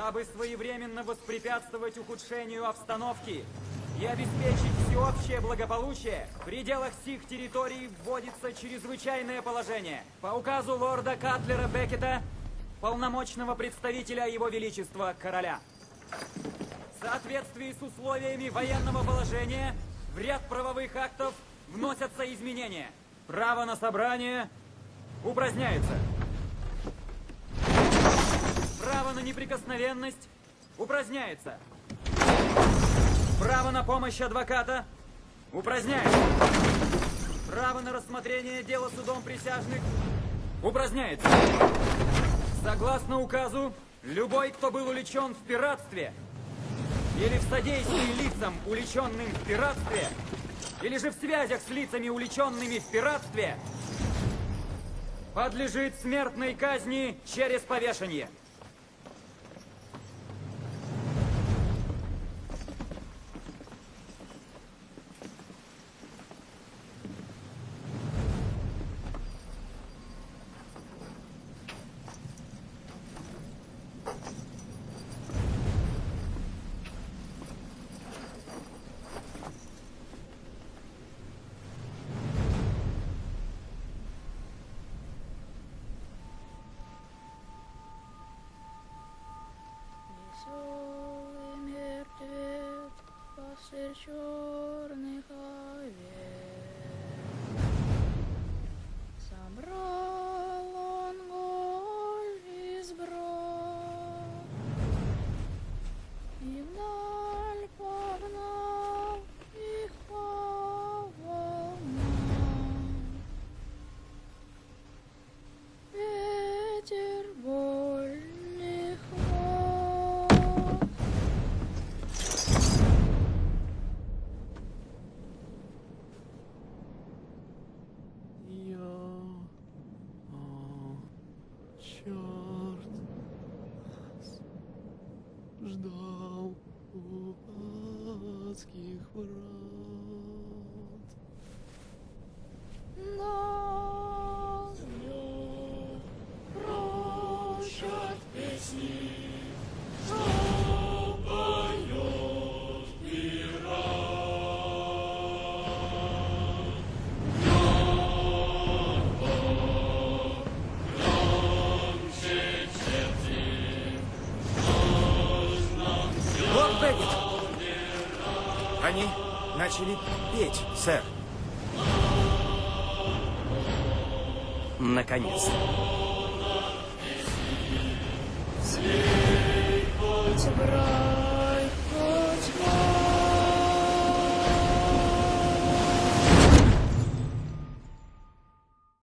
дабы своевременно воспрепятствовать ухудшению обстановки и обеспечить всеобщее благополучие, в пределах сих территорий вводится чрезвычайное положение. По указу лорда Катлера Беккета, полномочного представителя Его Величества Короля. В соответствии с условиями военного положения в ряд правовых актов вносятся изменения. Право на собрание упраздняется. Право на неприкосновенность упраздняется. Право на помощь адвоката упраздняется. Право на рассмотрение дела судом присяжных упраздняется. Согласно указу, любой, кто был увлечен в пиратстве или в содействии лицам, увлеченным в пиратстве, или же в связях с лицами, увлеченными в пиратстве, подлежит смертной казни через повешение. Черных овец. Собрал он голь из брод и вдаль погнал их по волнам. Ветер вольных вод. Черт нас ждал у адских врат. Нас ждет прочь от песни, что поет пират. Лорд Беккет! Они начали петь, сэр. Наконец-то.